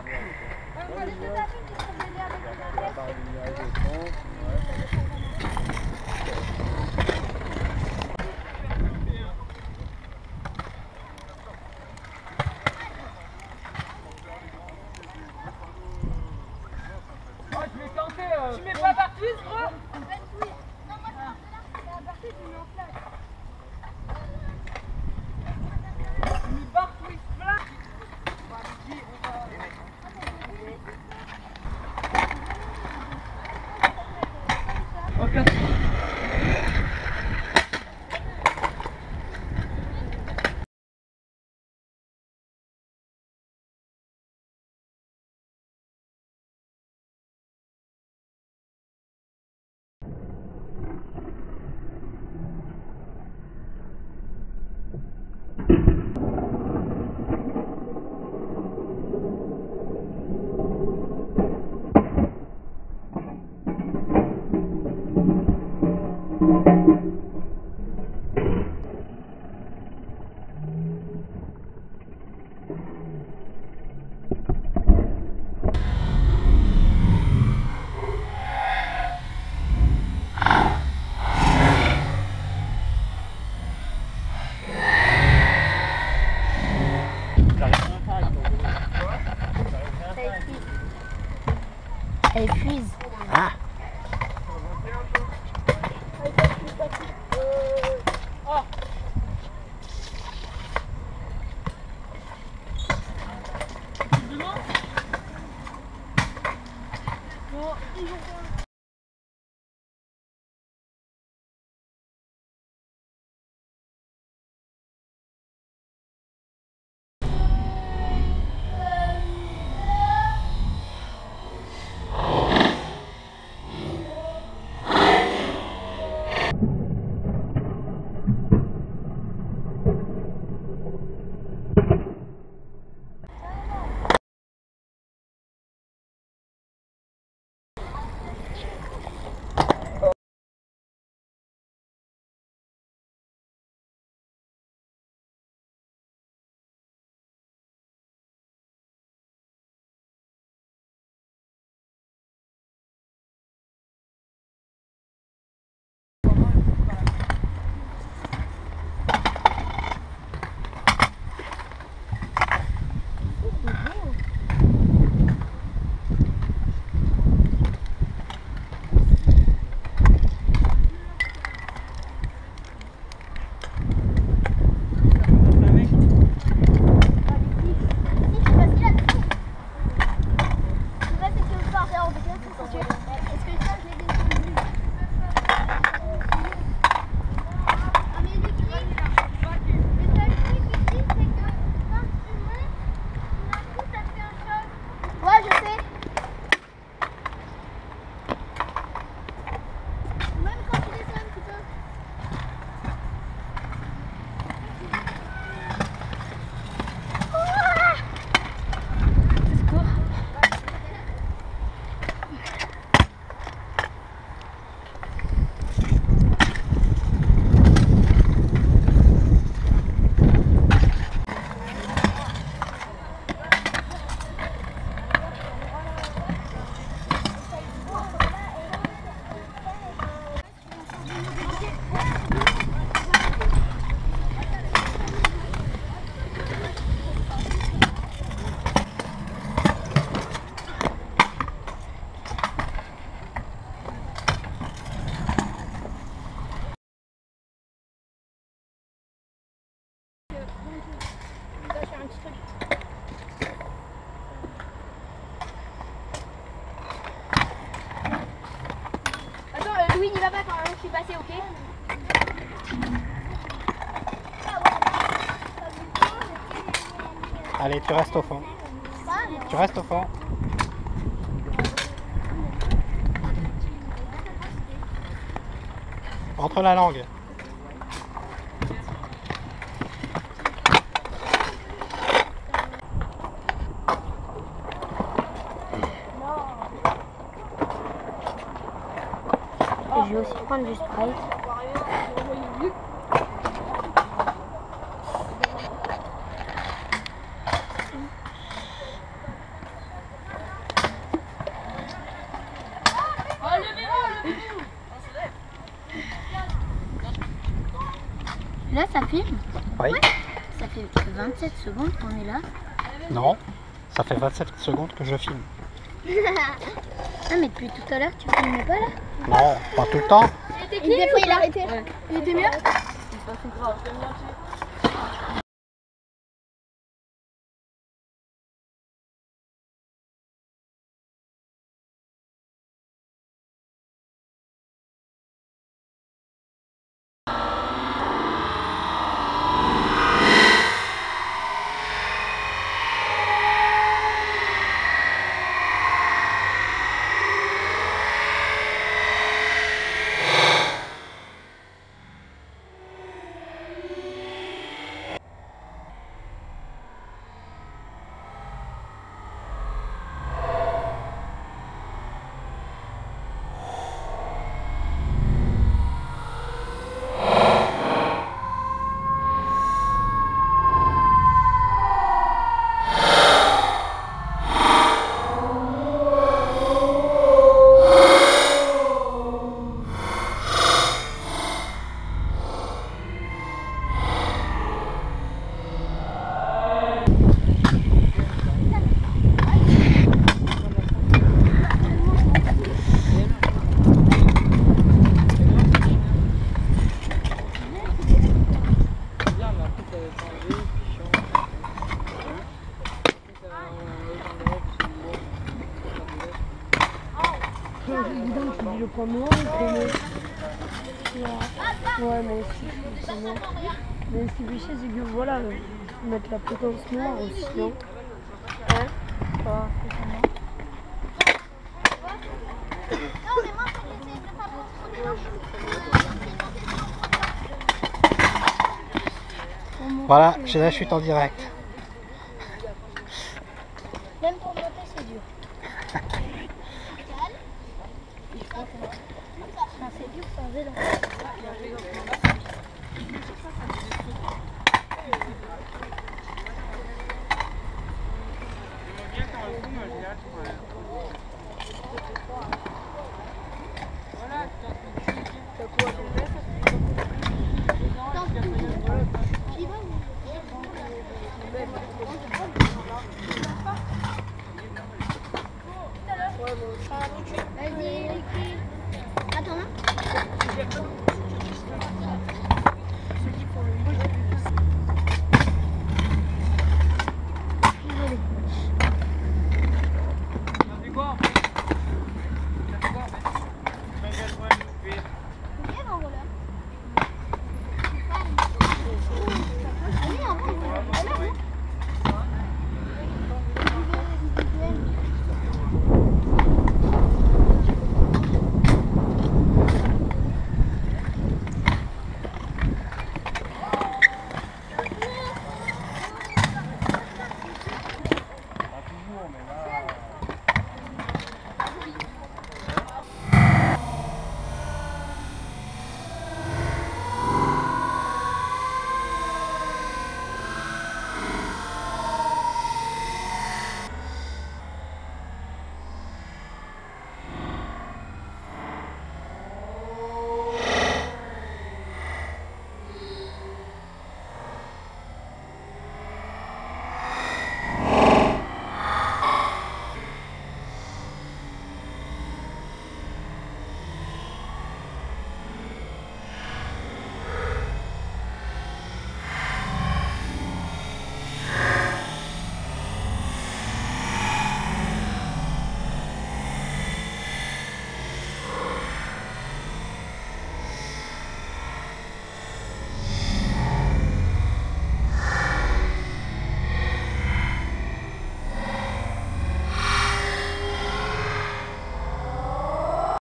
Tu mets pas partout, bro? En fait, oui. Non, moi, c'est à partir du mets en place. Tu mets partout, là. Elle épuise. Ah. Attends, Louis n'y va pas quand je suis passé, ok? Allez, tu restes au fond. Tu restes au fond. Entre la langue. Je vais aussi prendre du Sprite. Là, ça filme? Oui. Ça fait 27 secondes qu'on est là. Non, ça fait 27 secondes que je filme. Ah, mais depuis tout à l'heure, tu filmais pas là? Non, pas tout le temps. Des fois, il a arrêté. Il était mieux. Tu dis le point noir ou le point noir? Ouais, moi aussi, je pense noir. Mais ce qui fait chier, c'est que voilà, mettre la potence noire aussi, non? Hein? Pas forcément. Voilà, j'ai la chute en direct. Même pour monter, c'est dur. C'est dur sans vélo. J'y vais.